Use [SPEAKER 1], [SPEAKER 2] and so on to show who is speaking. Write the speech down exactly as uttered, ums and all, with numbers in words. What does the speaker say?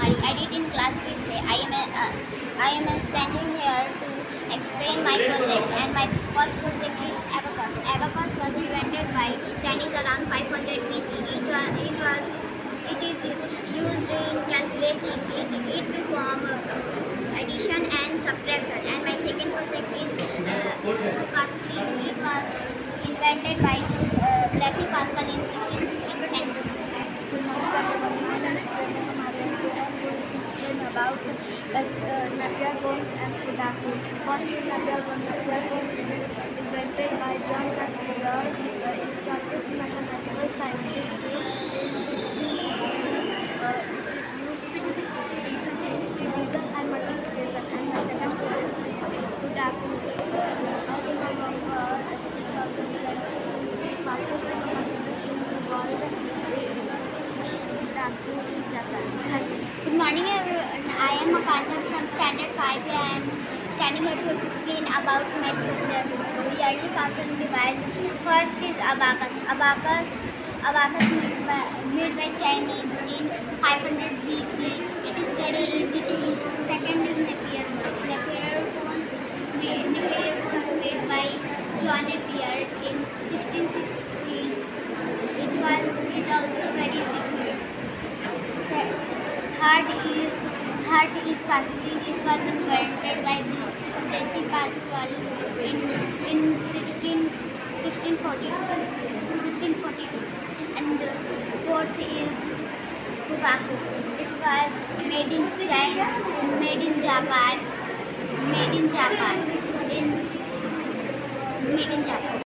[SPEAKER 1] Kumari. I did in class fifth. I am a, uh, I am a standing here to explain my project, and my first project is abacus. Abacus was invented by Chinese around five hundred B C. It was it was it is used in calculating. It it perform uh, addition and subtraction. And my second project is uh, Pascal. It was invented by uh, Blaise Pascal in sixteen sixteen. Thank you.
[SPEAKER 2] Good morning everyone, my name is Kumari and today I am going to explain about uh, uh, Napier bones and Fudaku. First is Napier bones. Napier bones is invented by John Napier, uh, is Scottish mathematical scientist in sixteen sixteen. Uh, it is used to division and multiplication, and the second project is Fudaku. I remember uh, fastest in the world.
[SPEAKER 1] Good morning everyone. I am Akanksha from standard five. I am standing here to explain about my project. Yearly counting device. First is abacus. Abacus abacus made by, made by Chinese in five hundred B C. It is very easy to use. Second is Napier bones. Napier bones made Napier bones made by John Napier in sixteen sixty. It was it also very easy to use. Third is third is Pascal. It was invented by Blaise Pascal in in sixteen forty-two. And fourth is Fudaku. It was made in China, made in Japan, made in Japan, in made in Japan.